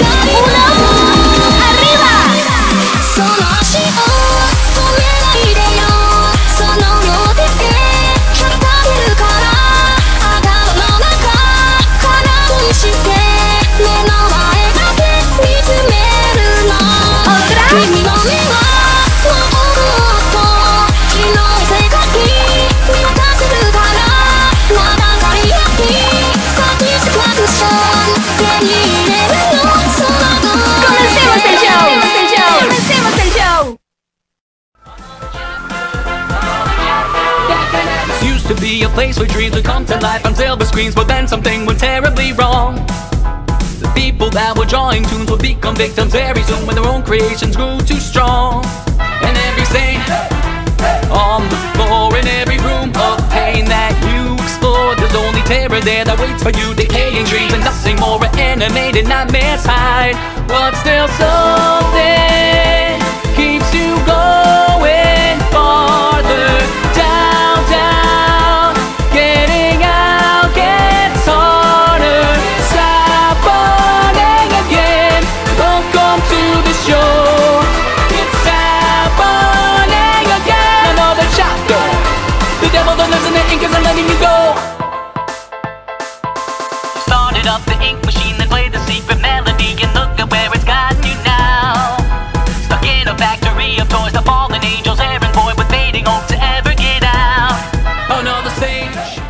To be a place where dreams would come to life on silver screens, but then something went terribly wrong. The people that were drawing tunes would become victims very soon when their own creations grew too strong. And every stain on the floor in every room of pain that you explore, there's only terror there that waits for you, decaying dreams and nothing more. Animated nightmares hide, but still something keeps you going farther down, down. Getting out gets harder. Stop running again. Welcome to the show. It's happening again. Another chapter. The devil that lives in the ink isn't letting you go. Started up the ink machine, then played the secret melody, and look at where it's gotten you now. Stuck in a factory of toys, the fallen angels, errand boy with fading hope to ever get out. Another stage.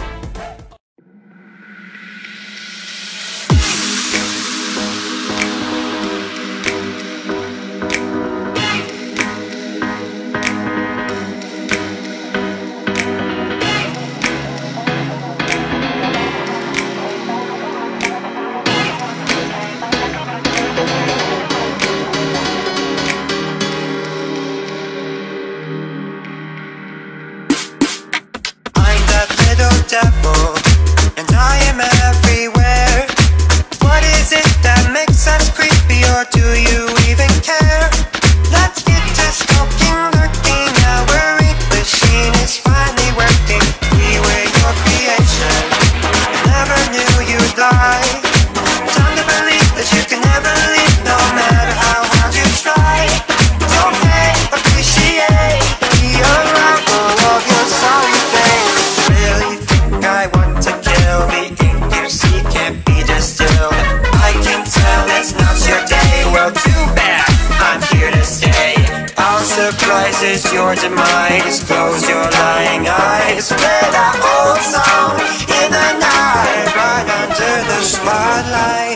Devil, and I am everywhere. What is it that makes us creepy, or do you even care? Let's get to stalking, lurking. Our ink machine is finally working. We were your creation, I never knew you'd lie. Time to believe that you can never leave, no matter how hard you try. Don't pay, appreciate the arrival of your sorry face. Really I want to kill. The ink you see can't be distilled. I can tell it's not your day. Well, too bad, I'm here to stay. Our surprise is your demise. Close your lying eyes. Play that old song in the night, right under the spotlight.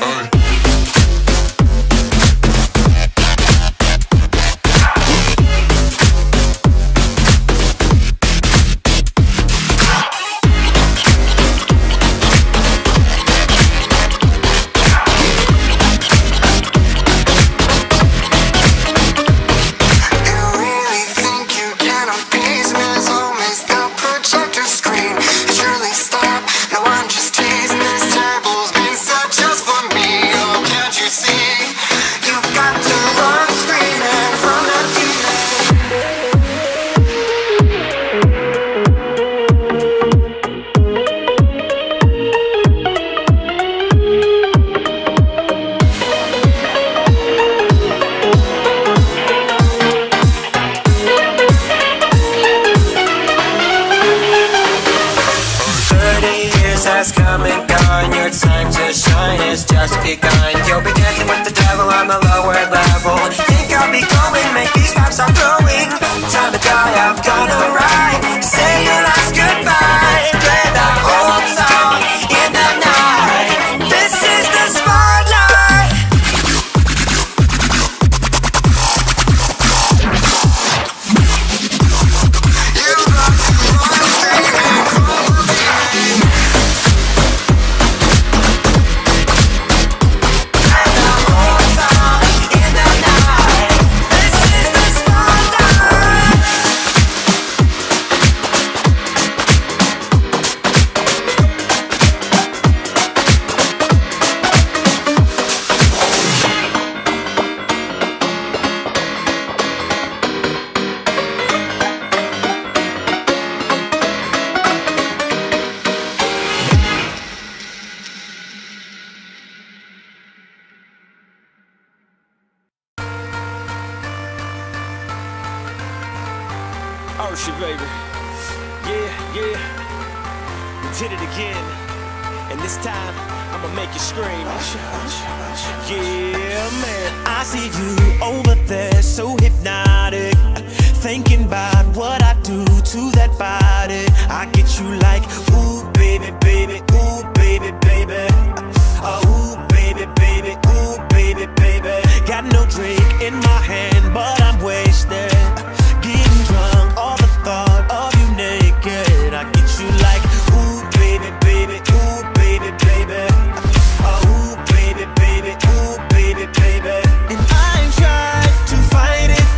Surely stop, no one just teasing. This table's been set just for me. Oh, can't you see? You've got to run screaming from the has come and gone, your time to shine has just begun. You'll be dancing with the devil on the lower level. Think I'll be going, make these raps start flowing. Time to die, I've gone alright. Say your last goodbye, play that old song in the night. This is the spotlight. You've got to run screaming from the Play that old song shit, baby. Yeah, we did it again. And this time, I'ma make you scream. Yeah, man. I see you over there, so hypnotic. Thinking about what I do to that body. I get you like, ooh, baby, baby, ooh, baby, baby. Ooh, baby, baby, ooh, baby, baby. Got no drink in my hand, but I'm wasted. Getting drunk, all the thought of you naked. I get you like, ooh, baby, baby, ooh, baby, baby. Ooh, baby, baby, ooh, baby, baby. And I tried to fight it,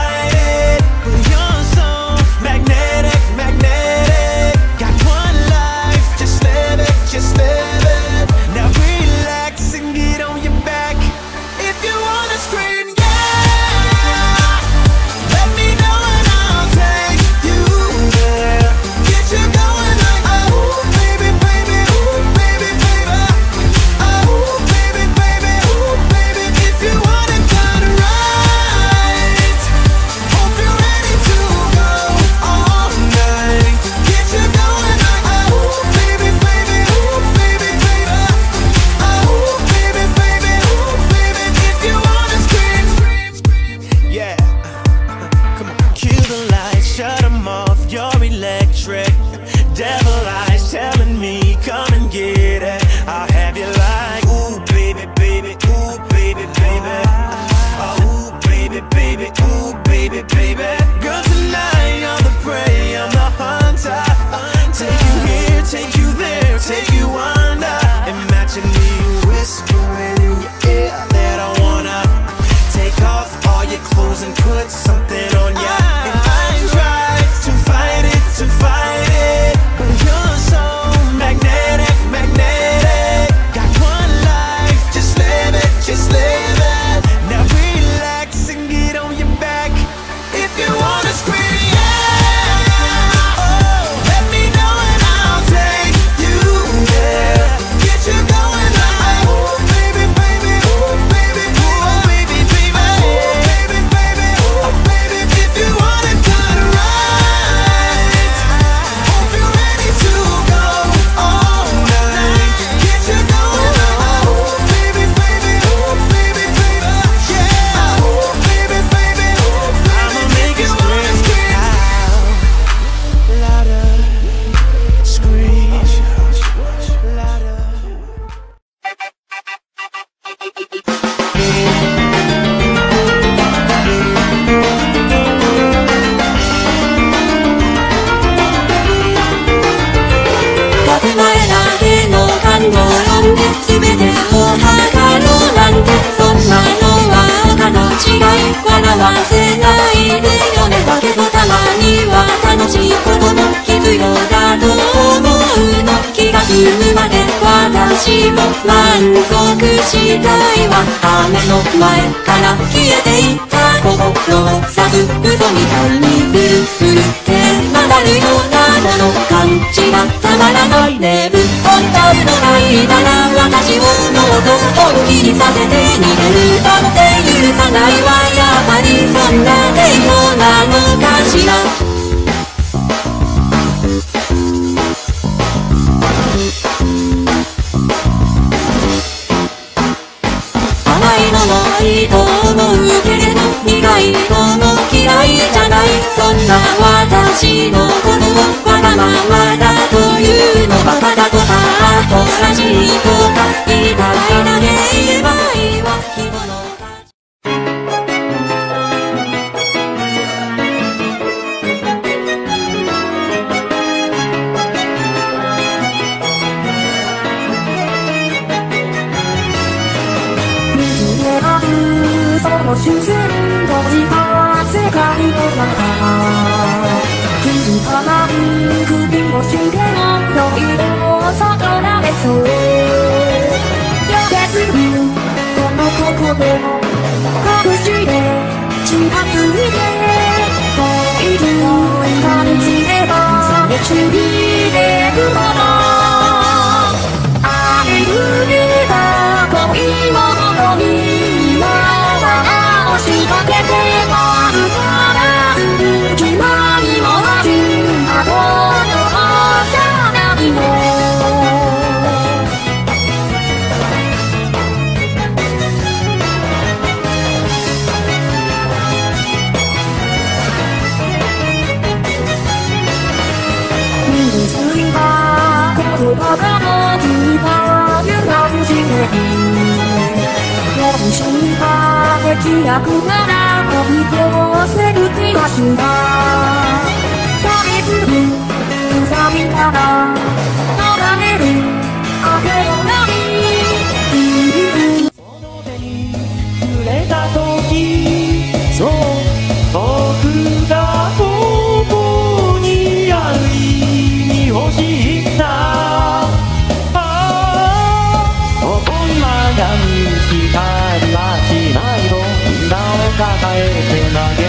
but you're so magnetic, magnetic. Got one life, just live it, just live it. Now relax and get on your back. If you wanna scream, yeah, let me know and I'll take you there. Get you going like, oh, baby, baby, ooh, baby, baby. Oh, baby, baby, ooh, baby. If you want it done right, hope you're ready to go all night. Get you going like, oh, baby, baby, ooh, baby, baby. Oh, baby, baby, ooh, baby. If you wanna scream, yeah. Come on, kill the lights, shut them off. You're electric. Devil eyes telling me, come and get it. I'll have you like, ooh, baby, baby, ooh, baby, baby. Ooh, baby, baby, ooh, baby, baby. Girl, tonight you're the prey, I'm the hunter. Take you here, take you there, take you under. Imagine me whispering in your ear that I wanna take off all your clothes and put something on ya. And I tried to fight it, but you're so magnetic, magnetic. Got one life, just live it, just live it. Now relax and get on your back. If you wanna scream, yeah, oh, let me know and I'll take you there. Get you going like, oh, baby, baby, oh, baby, oh, baby, baby, oh, baby, baby, oh, baby. If you want it done right, hope you're ready to go all night. Get you going like, oh, baby, baby, oh, baby, baby, yeah, oh, baby, baby, oh, baby. I'ma make it scream out louder, scream louder. 私も満足したいわ。雨の前から消えていった心をさす嘘みたいにブルブルって曲がるようなもの感じがたまらないね。本当の愛なら私をもっと本気にさせて逃げるだって許さないわ。やっぱりそんな抵抗なのかしら。甘いのもいいと思うけれど苦いのも嫌いじゃない。そんな私のことをわがままだというのバカだとかアホらしいとか言いたいだけ言えばいいわ。希望の自然閉じた世界の中気づかない首もしても酔いを悟られそう別にこの心も隠して近づいて恋を感じればちぎれるもの愛夢が恋物に今は仕掛けてわずからず決まりもないが適役なら飛び越せる気がした寂しくうさぎから眺めるあてのない触れた時、そう僕がここに歩い欲しいんだ。ここには何光はしないと、みんなを抱えて投げ